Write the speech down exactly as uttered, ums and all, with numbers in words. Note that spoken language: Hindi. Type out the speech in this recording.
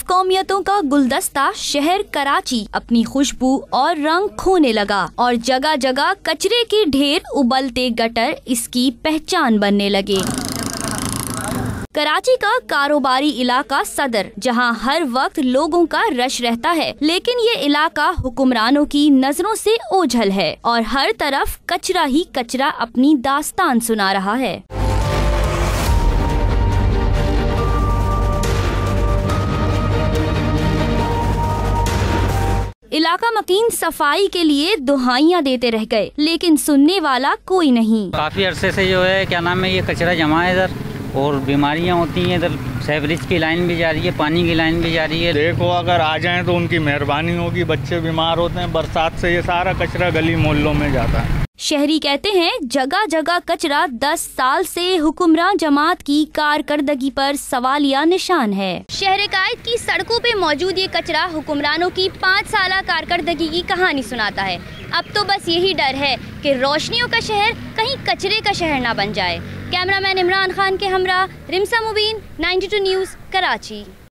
कौमियतों का गुलदस्ता शहर कराची अपनी खुशबू और रंग खोने लगा और जगह जगह कचरे के ढेर, उबलते गटर इसकी पहचान बनने लगे। कराची का कारोबारी इलाका सदर, जहां हर वक्त लोगों का रश रहता है, लेकिन ये इलाका हुक्मरानों की नजरों से ओझल है और हर तरफ कचरा ही कचरा अपनी दास्तान सुना रहा है। इलाका मकीन सफाई के लिए दुहाइयां देते रह गए, लेकिन सुनने वाला कोई नहीं। काफी अरसे से जो है क्या नाम है ये कचरा जमा है इधर और बीमारियां होती हैं। इधर सेवरेज की लाइन भी जा रही है, पानी की लाइन भी जा रही है। देखो अगर आ जाएं तो उनकी मेहरबानी होगी। बच्चे बीमार होते हैं, बरसात से ये सारा कचरा गली मोहल्लों में जाता है। शहरी कहते हैं जगह जगह कचरा दस साल से हुक्मरान जमात की कारकर्दगी पर सवालिया निशान है। शहर कायद की सड़कों पे मौजूद ये कचरा हुक्मरानों की पाँच साल कारकर्दगी की कहानी सुनाता है। अब तो बस यही डर है कि रोशनियों का शहर कहीं कचरे का शहर ना बन जाए। कैमरामैन इमरान खान के हमरा Rimsha Mubeen, ninety two news, Karachi.